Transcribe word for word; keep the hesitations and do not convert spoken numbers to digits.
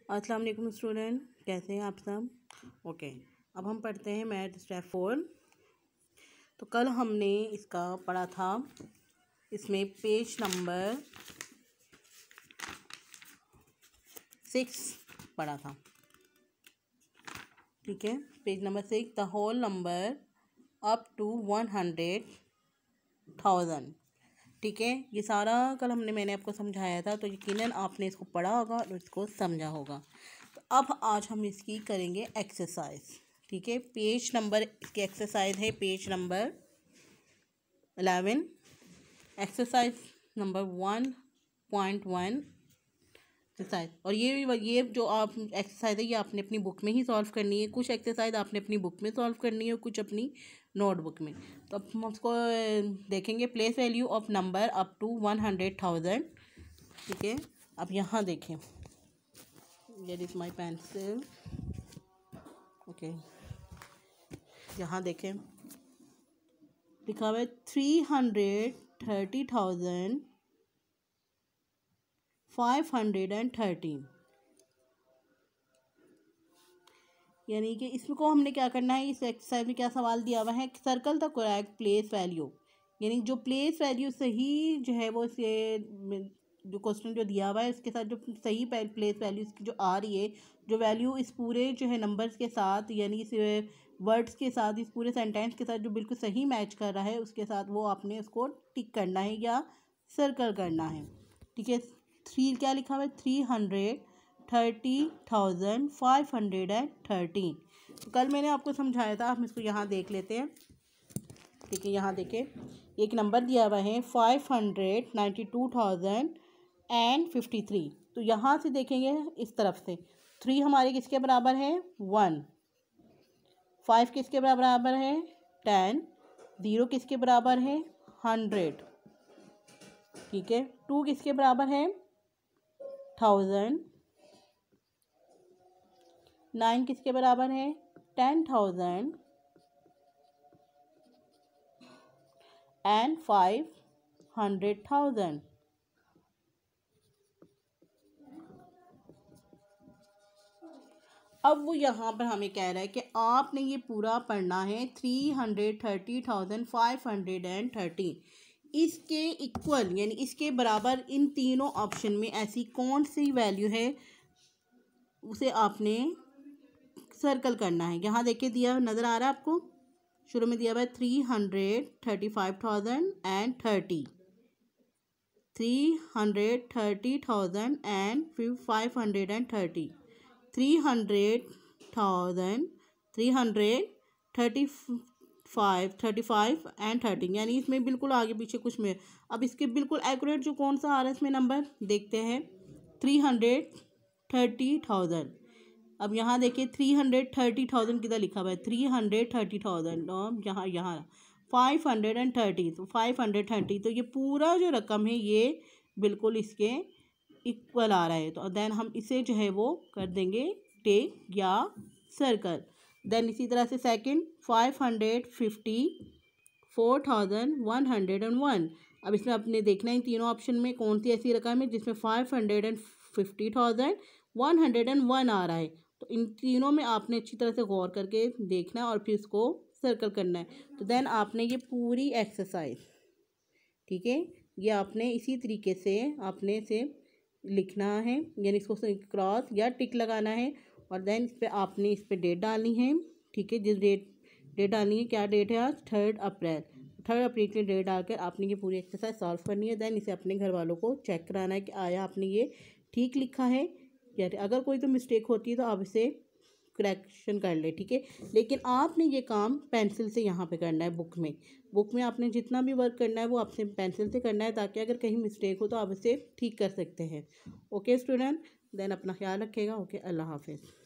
अस्सलाम वालेकुम स्टूडेंट, कैसे हैं आप सब? ओके, अब हम पढ़ते हैं मैथ स्टेप फोर। तो कल हमने इसका पढ़ा था, इसमें पेज नंबर सिक्स पढ़ा था। ठीक है, page number six, the whole number up to one hundred thousand. ठीक है, ये सारा कल हमने मैंने आपको समझाया था, तो यकीनन आपने इसको पढ़ा होगा और इसको समझा होगा। तो अब आज हम इसकी करेंगे एक्सरसाइज। ठीक है, पेज नंबर इसकी एक्सरसाइज है page number eleven, exercise number one point one exercise. और ये ये जो आप एक्सरसाइज है ये आपने अपनी बुक में ही सॉल्व करनी है। कुछ एक्सरसाइज आपने अपनी बुक में सॉल्व करनी है और कुछ अपनी नोटबुक में। तो अब हम उसको देखेंगे, place value of number up to one hundred thousand. ठीक है, अब यहाँ देखें, here is my pencil. Okay, यहाँ देखें लिखा हुआ है three hundred thirty thousand five hundred and thirteen. यानी कि इसको हमने क्या करना है, इस एक्सरसाइज में क्या सवाल दिया हुआ है, circle the correct place value. यानी जो प्लेस वैल्यू सही जो है वो से जो क्वेश्चन जो दिया हुआ है उसके साथ जो सही प्लेस वैल्यू इसकी जो आ रही है, जो वैल्यू इस पूरे जो है नंबर्स के साथ यानी इस वर्ड्स के साथ, इस पूरे सेंटेंस के साथ जो बिल्कुल सही मैच कर रहा है उसके साथ वो आपने उसको टिक करना है या सर्कल करना है। ठीक है, थ्री क्या लिखा हुआ है, three hundred thirty thousand five hundred and thirteen. तो कल मैंने आपको समझाया था, हम इसको यहाँ देख लेते हैं। ठीक है, यहाँ देखें, एक नंबर दिया हुआ है five hundred ninety two thousand and fifty three. तो यहाँ से देखेंगे इस तरफ से, थ्री हमारे किसके बराबर है, वन। फाइव किसके बराबर है, टेन। ज़ीरो किसके बराबर है, हंड्रेड। ठीक है, टू किसके बराबर है, थाउजेंड। नाइन किसके बराबर है, ten thousand. And five hundred thousand. अब वो यहाँ पर हमें कह रहा है कि आपने ये पूरा पढ़ना है three hundred thirty thousand five hundred and thirteen. इसके इक्वल यानी इसके बराबर इन तीनों ऑप्शन में ऐसी कौन सी वैल्यू है उसे आपने सर्कल करना है। यहाँ देखिए दिया नज़र आ रहा है आपको, शुरू में दिया हुआ है three hundred thirty five thousand and thirty, three hundred thirty thousand and फिर five hundred and thirty, three hundred thousand three hundred thirty five thirty five and thirteen. यानी इसमें बिल्कुल आगे पीछे कुछ में। अब इसके बिल्कुल एक्यूरेट जो कौन सा आ रहा है इसमें नंबर देखते हैं, थ्री हंड्रेड थर्टी थाउजेंड। अब यहाँ देखिए थ्री हंड्रेड थर्टी थाउजेंड किधर लिखा हुआ है, थ्री हंड्रेड थर्टी थाउजेंड और यहाँ यहाँ फाइव हंड्रेड एंड थर्टी, तो फाइव हंड्रेड थर्टी। तो ये पूरा जो रकम है ये बिल्कुल इसके इक्वल आ रहा है। तो देन हम इसे जो है वो कर देंगे टिक या सर्कल। देन इसी तरह से second, five hundred fifty four thousand one hundred and one. अब इसमें आपने देखना है तीनों ऑप्शन में कौन सी ऐसी रकम है जिसमें five hundred and fifty thousand one hundred and one आ रहा है। तो इन तीनों में आपने अच्छी तरह से गौर करके देखना है और फिर इसको सर्कल करना है। तो देन आपने ये पूरी एक्सरसाइज, ठीक है, ये आपने इसी तरीके से आपने इसे लिखना है, यानी इसको क्रॉस या टिक लगाना है। और देन इस पर आपने इस पर डेट डालनी है। ठीक है, जिस डेट डेट डालनी है, क्या डेट है आज, थर्ड अप्रैल। थर्ड अप्रैल की डेट डालकर आपने ये पूरी एक्सरसाइज सॉल्व करनी है। देन इसे अपने घर वालों को चेक कराना है कि आया आपने ये ठीक लिखा है या अगर कोई तो मिस्टेक होती है तो आप इसे करेक्शन कर ले। ठीक है, लेकिन आपने ये काम पेंसिल से यहाँ पे करना है, बुक में बुक में आपने जितना भी वर्क करना है वो आपसे पेंसिल से करना है, ताकि अगर कहीं मिस्टेक हो तो आप इसे ठीक कर सकते हैं। ओके स्टूडेंट, देन अपना ख्याल रखिएगा। ओके, अल्लाह हाफिज़।